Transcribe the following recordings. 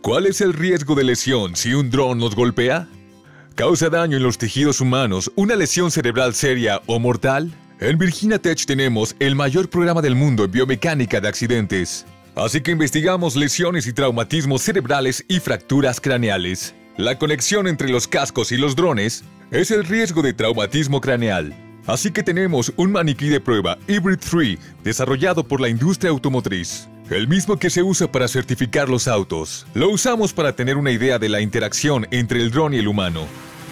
¿Cuál es el riesgo de lesión si un dron nos golpea? ¿Causa daño en los tejidos humanos una lesión cerebral seria o mortal? En Virginia Tech tenemos el mayor programa del mundo en biomecánica de accidentes. Así que investigamos lesiones y traumatismos cerebrales y fracturas craneales. La conexión entre los cascos y los drones es el riesgo de traumatismo craneal. Así que tenemos un maniquí de prueba Hybrid 3 desarrollado por la industria automotriz. El mismo que se usa para certificar los autos. Lo usamos para tener una idea de la interacción entre el dron y el humano.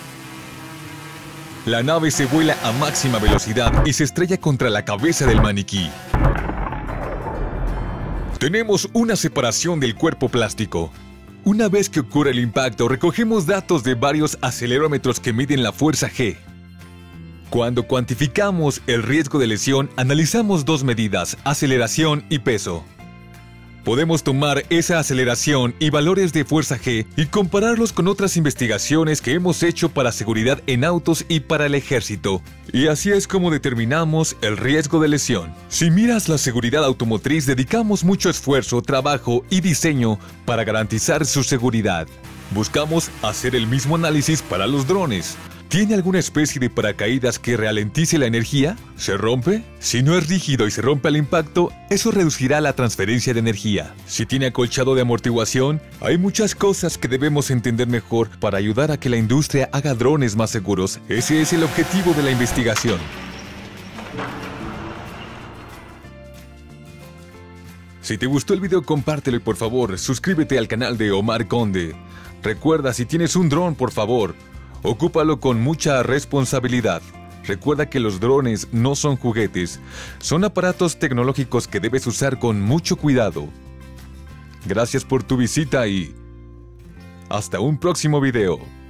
La nave se vuela a máxima velocidad y se estrella contra la cabeza del maniquí. Tenemos una separación del cuerpo plástico. Una vez que ocurre el impacto, recogemos datos de varios acelerómetros que miden la fuerza G. Cuando cuantificamos el riesgo de lesión, analizamos dos medidas, aceleración y peso. Podemos tomar esa aceleración y valores de fuerza G y compararlos con otras investigaciones que hemos hecho para seguridad en autos y para el ejército. Y así es como determinamos el riesgo de lesión. Si miras la seguridad automotriz, dedicamos mucho esfuerzo, trabajo y diseño para garantizar su seguridad. Buscamos hacer el mismo análisis para los drones. ¿Tiene alguna especie de paracaídas que ralentice la energía? ¿Se rompe? Si no es rígido y se rompe al impacto, eso reducirá la transferencia de energía. Si tiene acolchado de amortiguación, hay muchas cosas que debemos entender mejor para ayudar a que la industria haga drones más seguros. Ese es el objetivo de la investigación. Si te gustó el video, compártelo y por favor, suscríbete al canal de Omar Conde. Recuerda, si tienes un dron, por favor, ocúpalo con mucha responsabilidad. Recuerda que los drones no son juguetes, son aparatos tecnológicos que debes usar con mucho cuidado. Gracias por tu visita y hasta un próximo video.